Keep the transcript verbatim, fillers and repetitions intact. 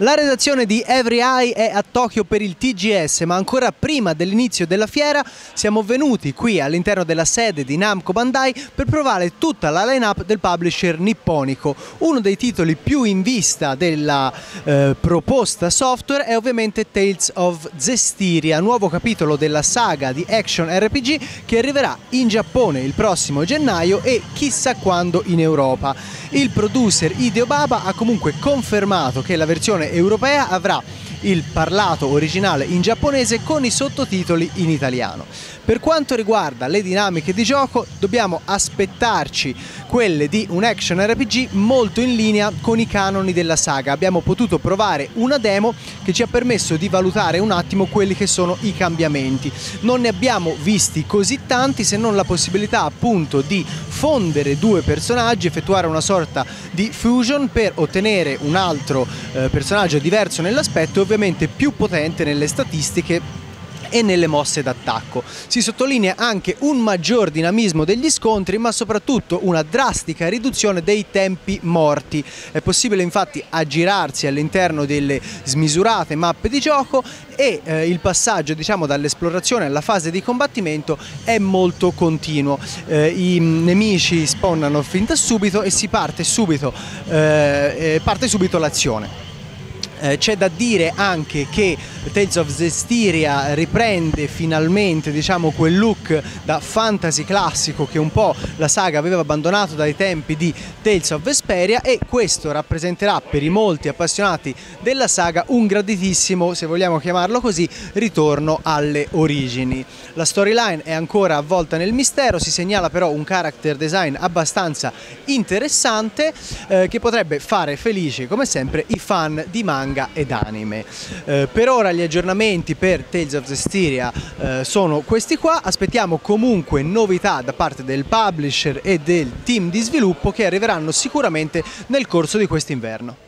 La redazione di Every Eye è a Tokyo per il T G S, ma ancora prima dell'inizio della fiera siamo venuti qui all'interno della sede di Namco Bandai per provare tutta la line-up del publisher nipponico. Uno dei titoli più in vista della eh, proposta software è ovviamente Tales of Zestiria, nuovo capitolo della saga di action R P G che arriverà in Giappone il prossimo gennaio e chissà quando in Europa. Il producer Hideo Baba ha comunque confermato che la versione europea avrà il parlato originale in giapponese con i sottotitoli in italiano. Per quanto riguarda le dinamiche di gioco, dobbiamo aspettarci quelle di un action R P G molto in linea con i canoni della saga. Abbiamo potuto provare una demo che ci ha permesso di valutare un attimo quelli che sono i cambiamenti. Non ne abbiamo visti così tanti, se non la possibilità appunto di fondere due personaggi, effettuare una sorta di fusion per ottenere un altro eh, personaggio diverso nell'aspetto e ovviamente più potente nelle statistiche e nelle mosse d'attacco. Si sottolinea anche un maggior dinamismo degli scontri, ma soprattutto una drastica riduzione dei tempi morti. È possibile infatti aggirarsi all'interno delle smisurate mappe di gioco e eh, il passaggio, diciamo, dall'esplorazione alla fase di combattimento è molto continuo. Eh, I nemici spawnano fin da subito e si parte subito, eh, parte subito l'azione. Eh, c'è da dire anche che Tales of Zestiria riprende finalmente, diciamo, quel look da fantasy classico che un po' la saga aveva abbandonato dai tempi di Tales of Vesperia, e questo rappresenterà per i molti appassionati della saga un graditissimo, se vogliamo chiamarlo così, ritorno alle origini. La storyline è ancora avvolta nel mistero, si segnala però un character design abbastanza interessante eh, che potrebbe fare felici come sempre i fan di manga ed anime. Eh, per ora gli aggiornamenti per Tales of Zestiria eh, sono questi qua. Aspettiamo comunque novità da parte del publisher e del team di sviluppo che arriveranno sicuramente nel corso di quest'inverno.